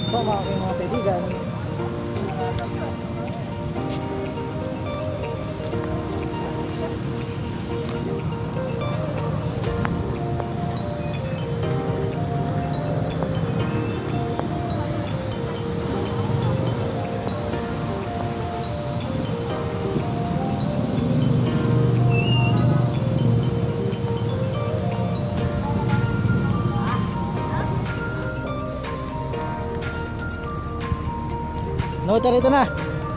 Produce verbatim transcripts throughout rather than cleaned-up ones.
Sama aking mga kaibigan. Notar ito na.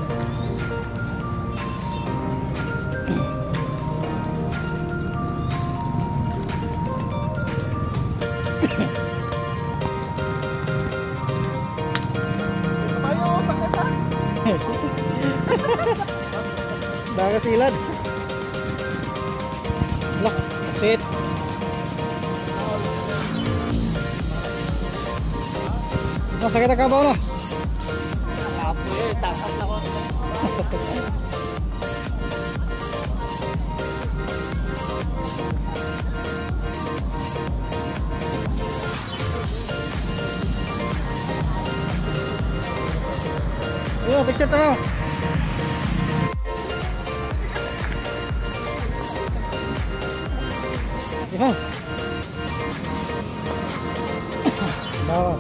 Nakasilad. Look, sweet. Masakit ang kabaw na. Takas na ko. Yo, picture tayo. Iba. Bawa.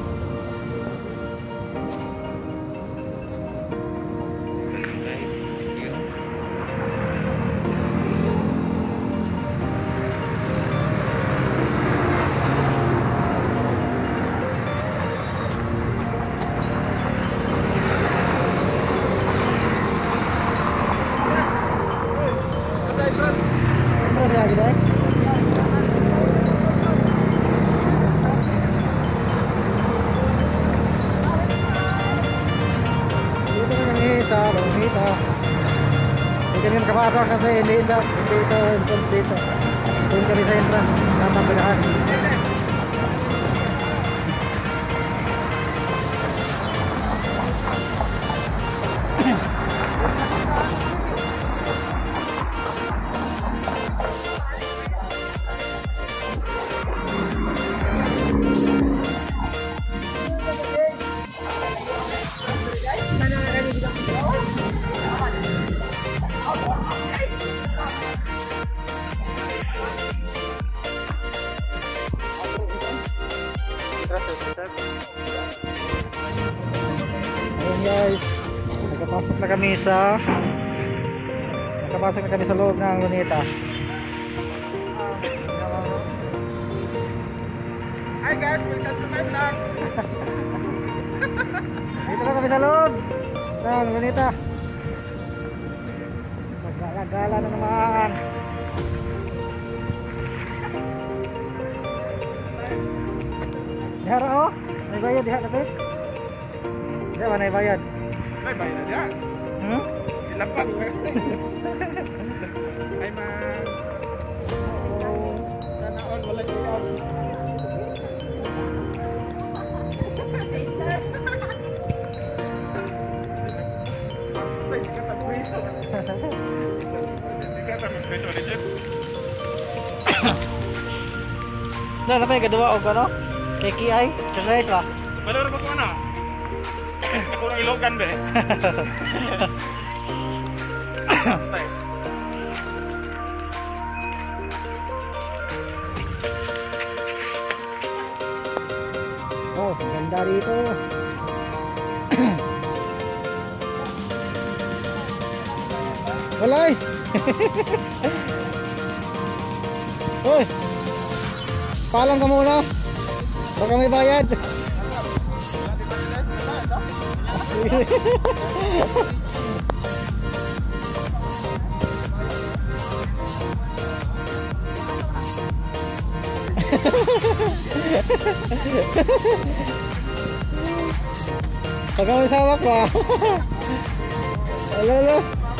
Sa Bonita. Hindi kami makapasok kasi hindi ito, hindi ito entrance dito. Doon kami sa entrance, sa pagdahan. Ayan guys, nakapasok na kami sa nakapasok na kami sa loob ng Luneta. Hi guys, welcome to my vlog. Dito na kami sa loob ng Luneta. Maggala-gala na naman. Dihara oh, may bayad dihara David. Di ba may bayad? May bayad na diyan. Hmm? Sila pa. Hi man. Oh. Sana all wala diyan. Ay, di ka tagwiso. Di ka tagwiso ni Jeff. Nah, sampai kedua o ano? Kay Kiay, guys lah. Maloro ko na. Ako nang ilogan be. Oh, ganda dito. Walay. Hoy. Palang ka muna. Baka may bayad. Baka may sawak pa. Halo, halo.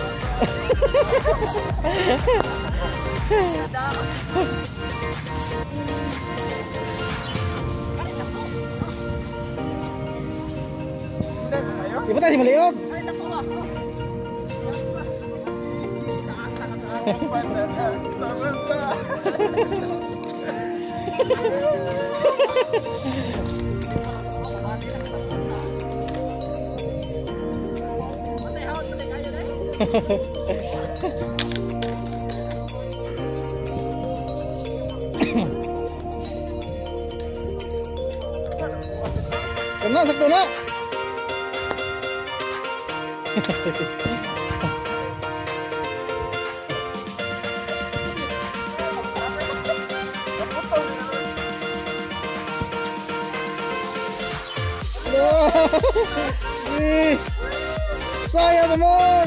Iba tayo si Maliog. Kena, sakto na. Ih, saya amor.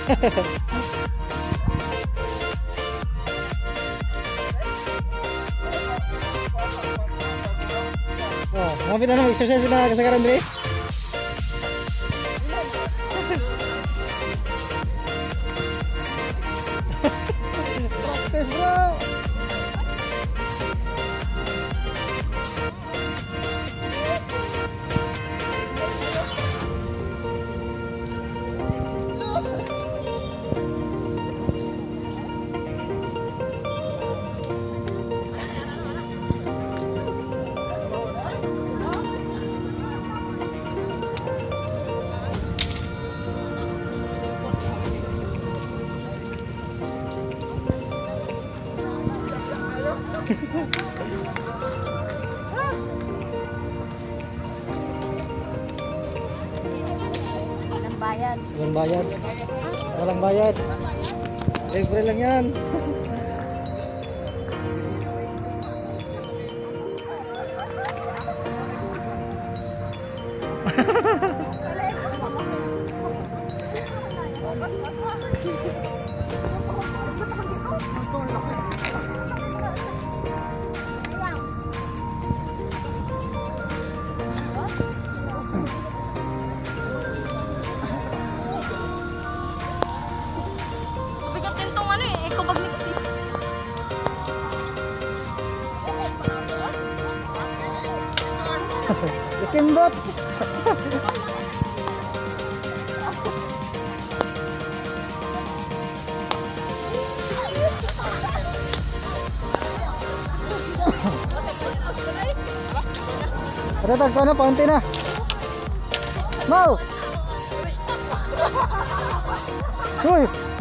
Oh, mapit na mag-exercise kita kasagaran diri. Practice bro. Walang bayad. Walang bayad. Walang bayad. Libre lang yan. Bigat din tong ano eh, eco bag ni kasi. Kimbot. Ada tak sana pantai na. Mau. Uy.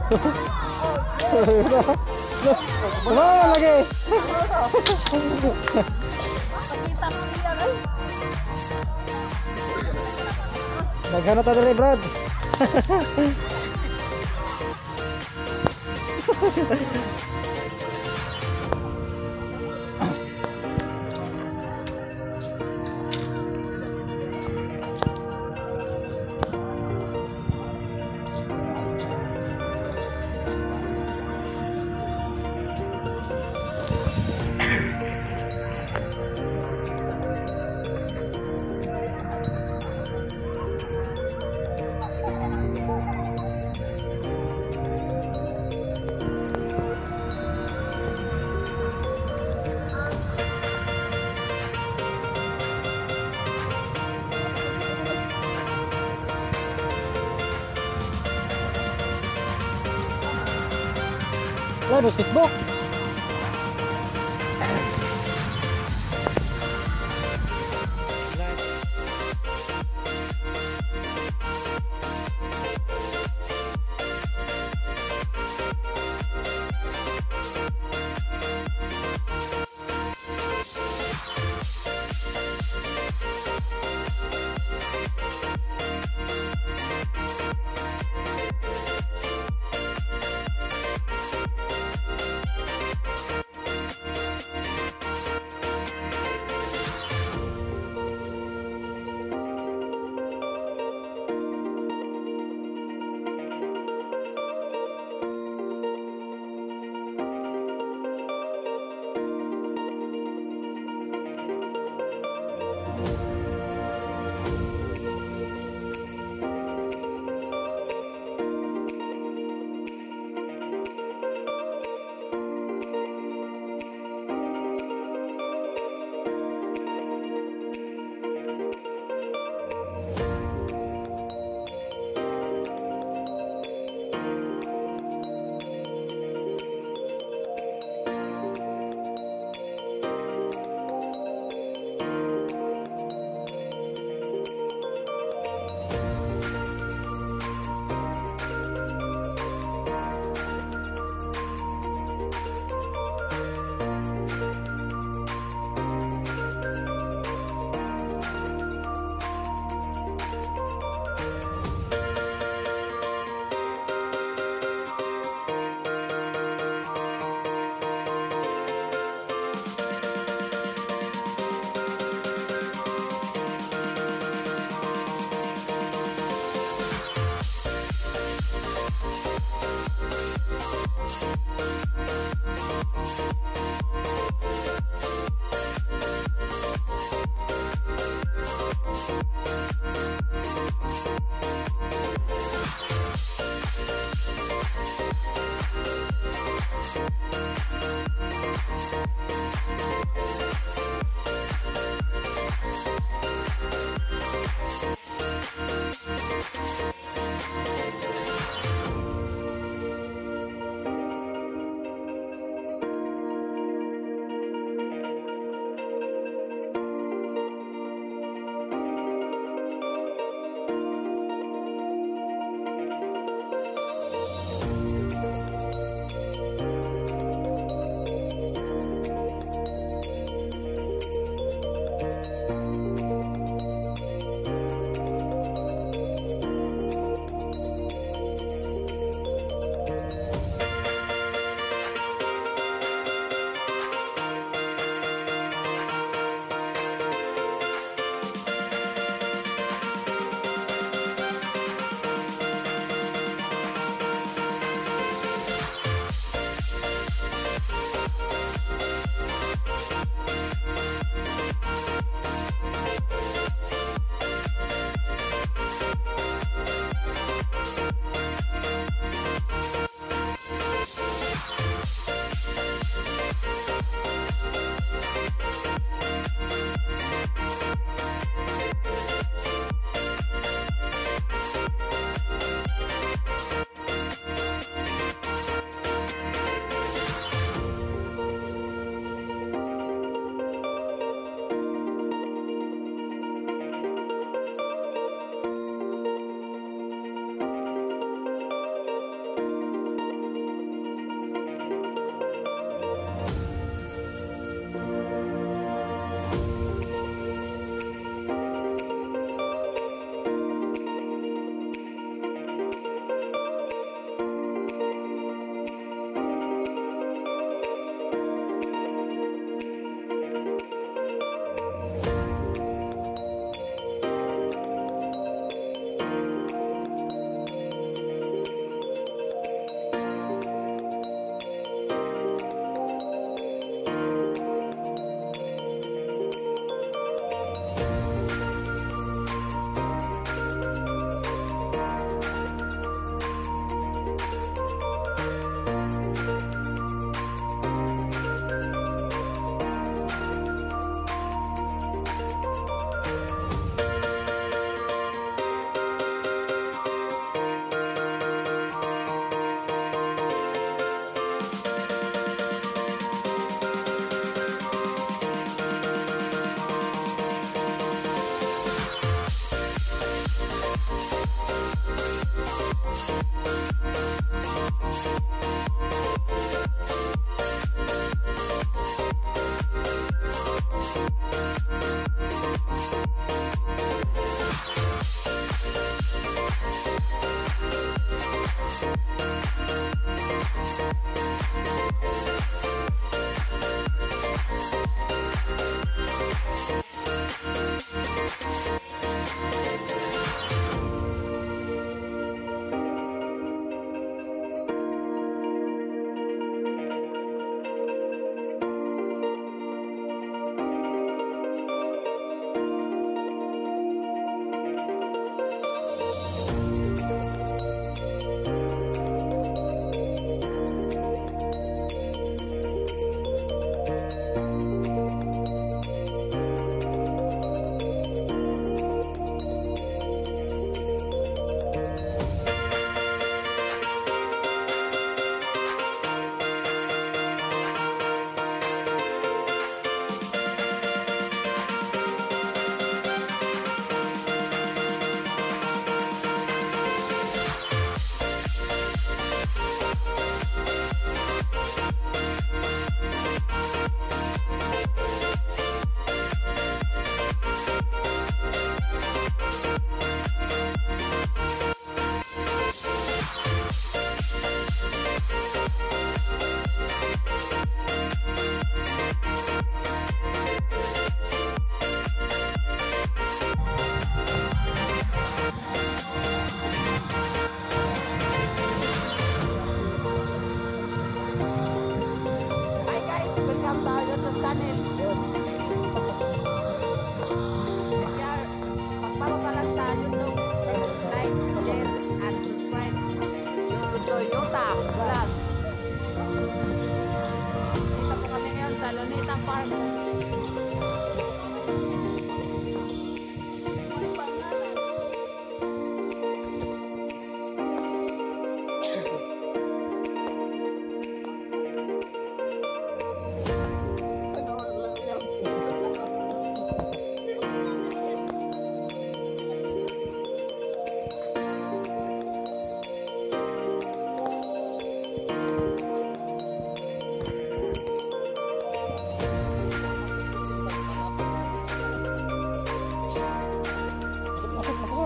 Mau lagi. Daghan na ta diri, Brad. Lalu Facebook.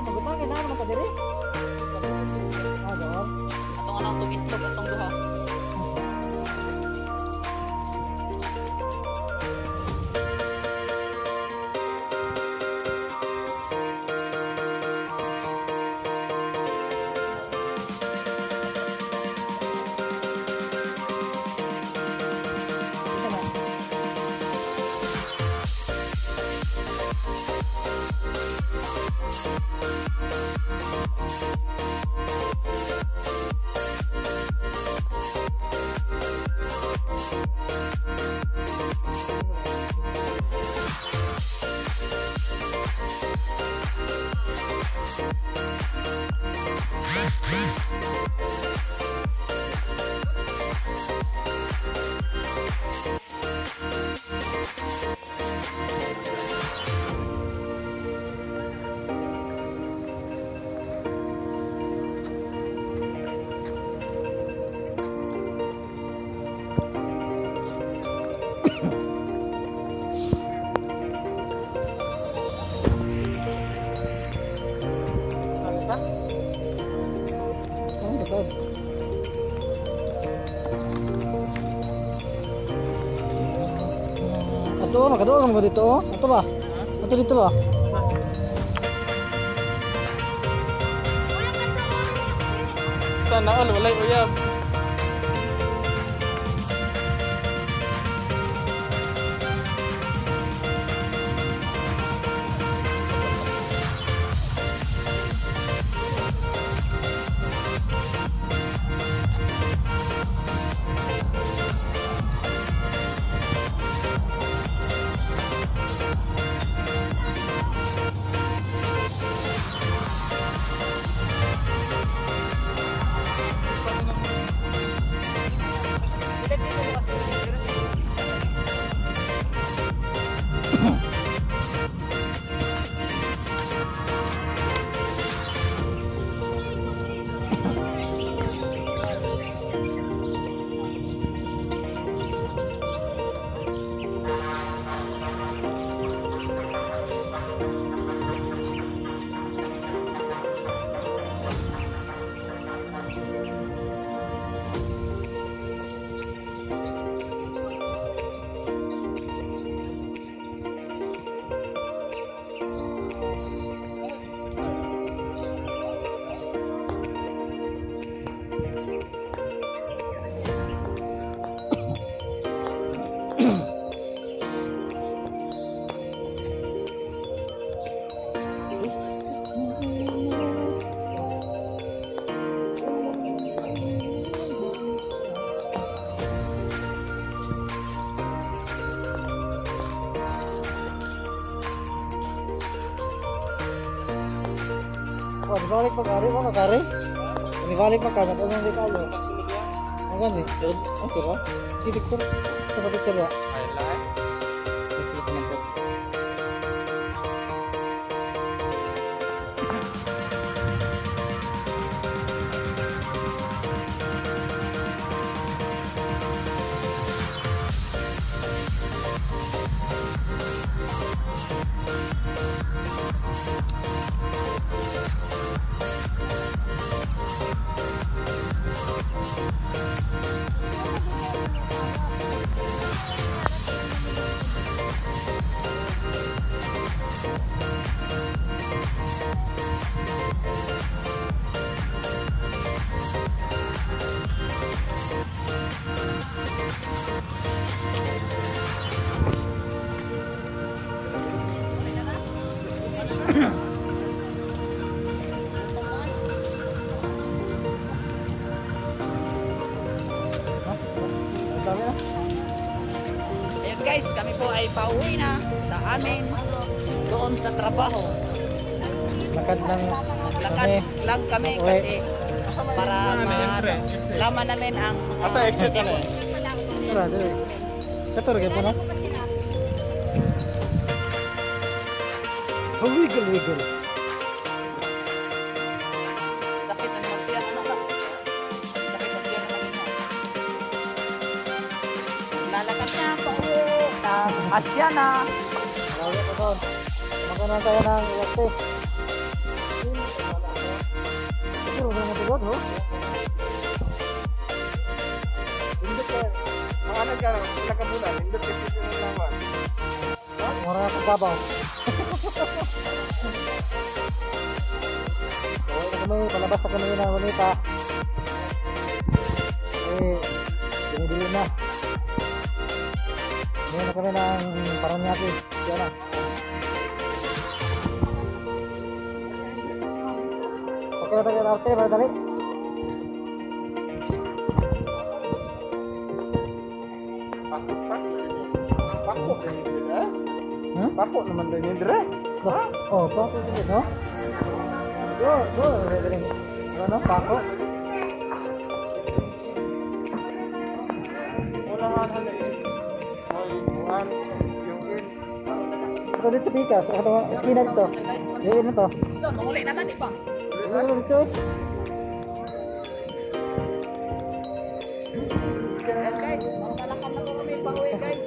Magutangin na naman ka diri. Ah, doon. Atong anong tumitlog atong duha. Ito na. Oh, betul. Ato, magkatuwa ka mo dito. Ato ba? Ato dito ba? Sana all walay uyab. Oh, dibalik pa kari, ano kari? Dibalik pa kanya, kung hindi tayo. Ang gani, okay ba? Di picture, sa picture ba? Ay lang. Picture ko naman. Ayun guys, kami po ay pauwi na sa amin doon sa trabaho. Lakad ng Maglakad lang kami kasi para malaman namin ang Asa mga exit na sipon. Tara, dali. Kator kayo po na. Oh, wiggle, wiggle. Sakit ng mga tiyan, ano ba? Sakit ng tiyan naman ito. Lalakad na po. At yan na. Lagi ko doon. Makanan tayo ng latte. no? Hindi ka. Maano ka lang. Wala ka muna. Hindi ka dito ng laman. Mura na kagabaw. Okay na kami, palabas na kami na unita. Eh, dinidili na. Ngayon na kami ng Paranaque. Diyan na. Okay na tayo arte, madali. Pakot, pakot. Pakot. Ha? Hmm? Pakot naman din yun, Dre. Ha? Oh, pako dito, no? Yo, yo, dali. Ano, pako? Wala nga na eh. Ay, buwan. Yung in. Ito dito pikas, ito skina dito. Yung ano to? So, nunguli na tani pa. Ano dito? Ayan guys, maglalakad na po kami pauwi guys.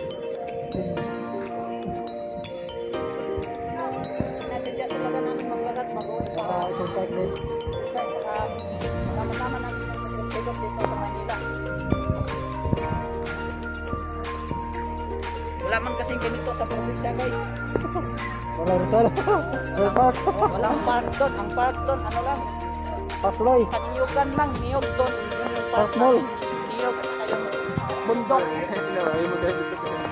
Nasadya talaga namin maglakad pauwi Baka para exercise din. sa saka malaman namin ang pagkakot dito sa Manila. Wala man kasing ganito sa probinsya guys. Wala Rizal. Wala park. Walang park doon. Ang park doon, ano lang, Pasloy. kanyugan lang, niyog doon. Yun yung Park mall. namin. Niyog, saka yung bundok. No, ay mo dito.